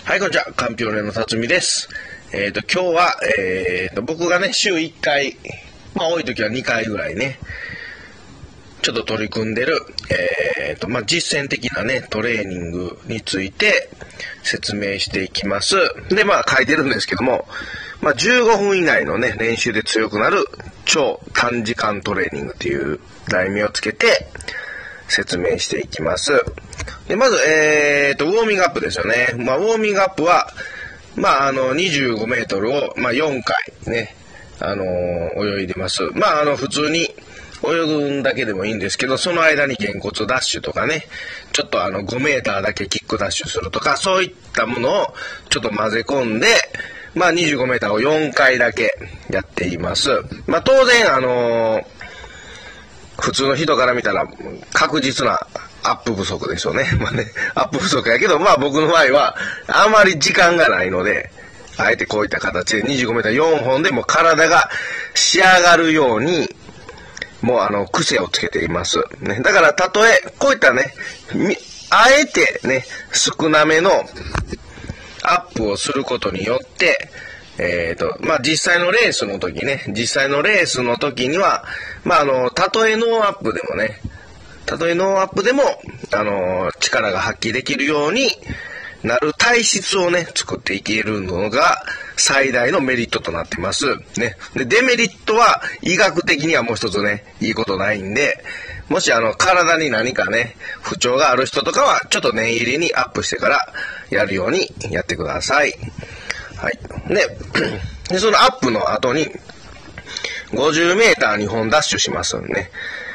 はい、こんにちは。かんぴょうれの辰巳です。今日は、僕がね、週1回、多い時は2回ぐらいね、ちょっと取り組んでる、実践的なね、トレーニングについて説明していきます。で、書いてるんですけども、15分以内のね、練習で強くなる超短時間トレーニングっていう題名をつけて説明していきます。で、まず、ウォーミングアップですよね。ウォーミングアップは、25メートルを、4回ね、泳いでます。普通に泳ぐんだけでもいいんですけど、その間にげんこつダッシュとかね、ちょっと5メーターだけキックダッシュするとか、そういったものをちょっと混ぜ込んで、25メーターを4回だけやっています。当然、普通の人から見たら確実なアップ不足ですよね。アップ不足やけど、僕の場合はあまり時間がないので、あえてこういった形で25メーター4本でも体が仕上がるように、もう癖をつけています。ね、だからたとえ、こういったね、あえてね、少なめのアップをすることによって、実際のレースの時には、たとえノーアップでも、力が発揮できるようになる体質をね、作っていけるのが最大のメリットとなっています。ね。で、デメリットは医学的にはもう一つね、いいことないんで、もし体に何かね、不調がある人とかは、ちょっと念入りにアップしてからやるようにやってください。はい。で、そのアップの後に、50メーター2本ダッシュしますんでね。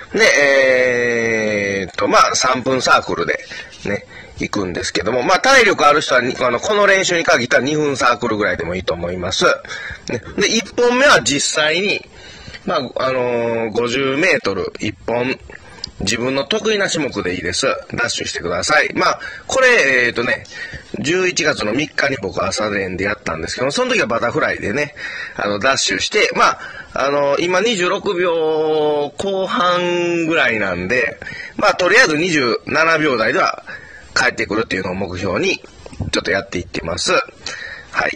で、3分サークルでね、行くんですけども、体力ある人はこの練習に限ったら2分サークルぐらいでもいいと思います。ね、で、1本目は実際に、50メートル1本、自分の得意な種目でいいです。ダッシュしてください。これ、11月の3日に僕は朝練でやったんですけども、その時はバタフライでね、ダッシュして、今26秒後半ぐらいなんで、とりあえず27秒台では帰ってくるっていうのを目標に、ちょっとやっていってます。はい。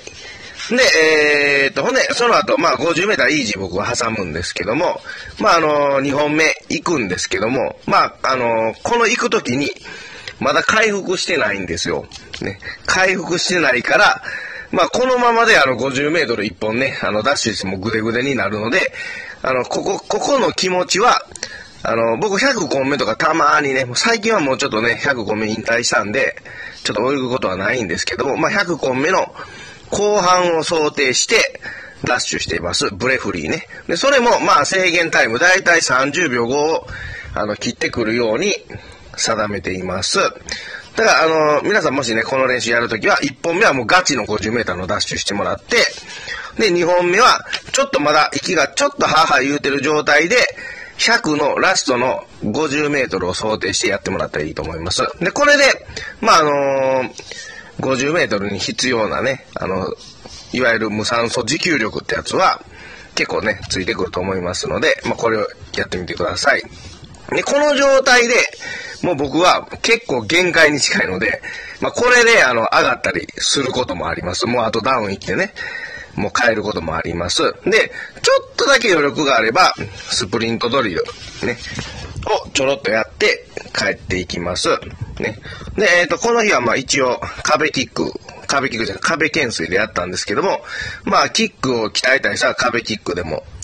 で、その後、50メーターイージー僕は挟むんですけども、2本目行くんですけども、この行く時に、まだ回復してないんですよ。ね。回復してないから、このままで50メートル1本ね、ダッシュしてもグデグデになるので、ここの気持ちは、僕100個目とかたまーにね、最近はもうちょっとね、100個目引退したんで、ちょっと泳ぐことはないんですけども、100個目の後半を想定してダッシュしています。ブレフリーね。で、それも制限タイムだいたい30秒5を切ってくるように定めています。だから皆さんもしね、この練習やるときは、1本目はもうガチの50メーターのダッシュしてもらって、で、2本目は、ちょっとまだ息がちょっとはぁはぁ言うてる状態で、100のラストの50メートルを想定してやってもらったらいいと思います。で、これで、50メートルに必要なね、いわゆる無酸素持久力ってやつは、結構ね、ついてくると思いますので、これをやってみてください。で、この状態で、もう僕は結構限界に近いので、これで上がったりすることもあります。もうあとダウン行ってね、もう変えることもあります。で、ちょっとだけ余力があれば、スプリントドリル、ね、をちょろっとやって帰っていきます。ね。で、この日は一応壁懸垂でやったんですけども、キックを鍛えたりしたら壁キック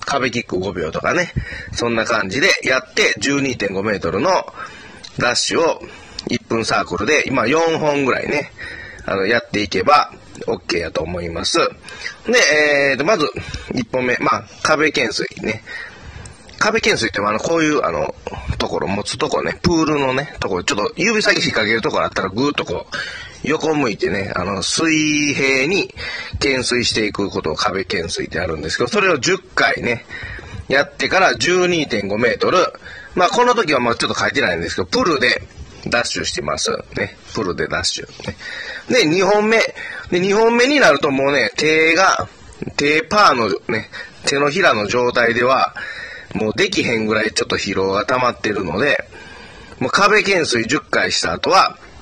5秒とかね、そんな感じでやって 12.5 メートルのダッシュを1分サークルで今4本ぐらいね、やっていけば OK やと思います。で、まず1本目、壁懸垂ね。壁懸垂ってこういうところ持つとこね、プールのね、ところ、ちょっと指先引っ掛けるところあったらぐーっとこう、横向いてね、水平に懸垂していくことを壁懸垂ってあるんですけど、それを10回ね、やってから 12.5 メートル、この時はちょっと書いてないんですけど、プルでダッシュしてます。ね。プルでダッシュ。ね。で、2本目。で、2本目になるともうね、手パーのね、手のひらの状態では、もうできへんぐらいちょっと疲労が溜まってるので、もう壁懸垂10回した後は、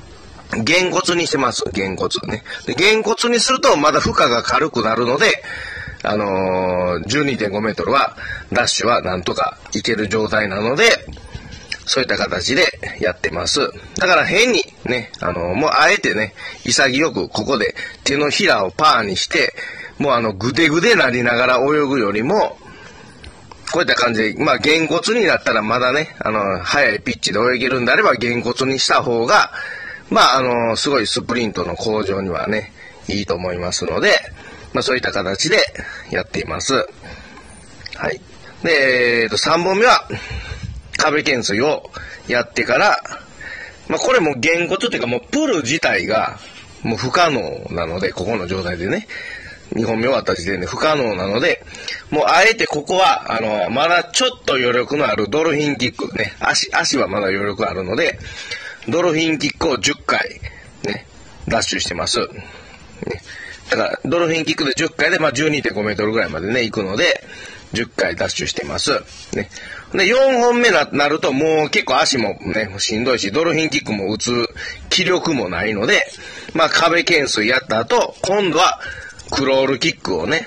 げんこつにしてます。げんこつね。で、げんこつにするとまだ負荷が軽くなるので、12.5 メートルは、ダッシュはなんとかいける状態なので、そういった形でやってます。だから変にね、もうあえてね、潔くここで手のひらをパーにして、もうぐでぐでなりながら泳ぐよりも、こういった感じで、まあ、げんこつになったらまだね、速いピッチで泳げるんであれば、げんこつにした方が、まあ、すごいスプリントの向上にはね、いいと思いますので、まあ、そういった形でやっています。はい。で、3本目は、壁懸垂をやってから、まあ、これもげんこつっていうか、もうプール自体が、もう不可能なので、ここの状態でね、2本目終わった時点で不可能なので、もうあえてここは、まだちょっと余力のあるドルフィンキックね、足はまだ余力あるので、ドルフィンキックを10回、ね、ダッシュしてます。ね、だから、ドルフィンキックで10回で、まあ、12.5 メートルぐらいまでね、行くので、10回ダッシュしてます。ね。で、4本目なるともう結構足もね、しんどいし、ドルフィンキックも打つ気力もないので、まあ、壁懸垂やった後、今度は、クロールキックをね、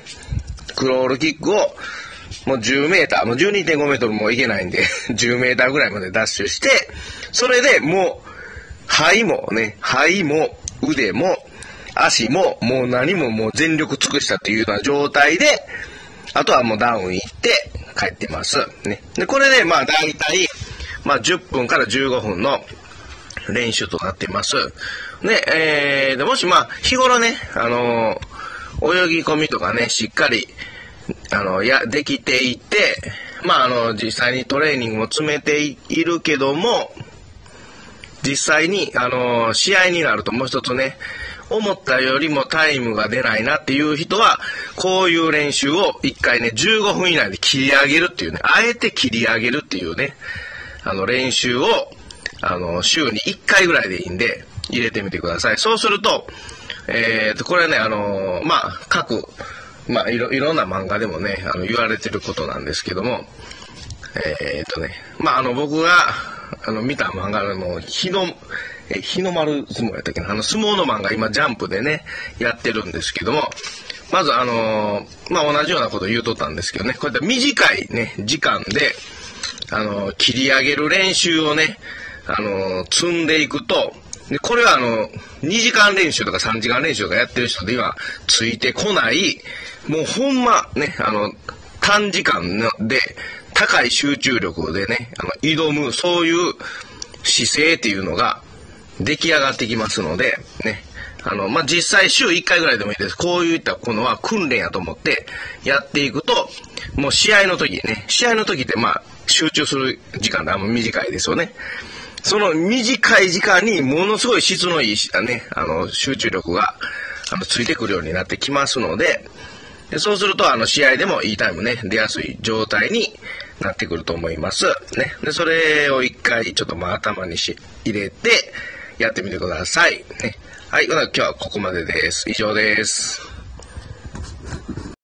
もう10メーター、もう 12.5 メートルもいけないんで、10メーターぐらいまでダッシュして、それでもう、肺も腕も足ももう何ももう全力尽くしたというような状態で、あとはもうダウン行って帰ってます。ね。で、これでまあ大体、まあ10分から15分の練習となっています。で、もしまあ日頃ね、泳ぎ込みとかね、しっかり、できていて、まあ実際にトレーニングも詰めているけども、実際に、試合になるともう一つね、思ったよりもタイムが出ないなっていう人は、こういう練習を1回ね、15分以内で切り上げるっていうね、あえて切り上げるっていうね、練習を、週に1回ぐらいでいいんで、入れてみてください。そうすると、これはね、まあ、まあ、いろんな漫画でもね、言われてることなんですけども、まあ、僕が、見た漫画の日の丸相撲やったっけな、相撲の漫画今ジャンプでね、やってるんですけども、まずまあ、同じようなことを言うとったんですけどね、こうやって短いね、時間で、切り上げる練習をね、積んでいくと、で、これは2時間練習とか3時間練習とかやってる人ではついてこない、もうほんまね、短時間で高い集中力でね、挑む、そういう姿勢っていうのが出来上がってきますので、ね、まあ、実際週1回ぐらいでもいいです。こういったものは訓練やと思ってやっていくと、もう試合の時ってまあ、集中する時間が短いですよね。その短い時間にものすごい質のいいね、集中力がついてくるようになってきますので、そうすると試合でもいいタイムね、出やすい状態になってくると思います。ね。で、それを一回ちょっとまあ頭に入れてやってみてください。ね。はい。今日はここまでです。以上です。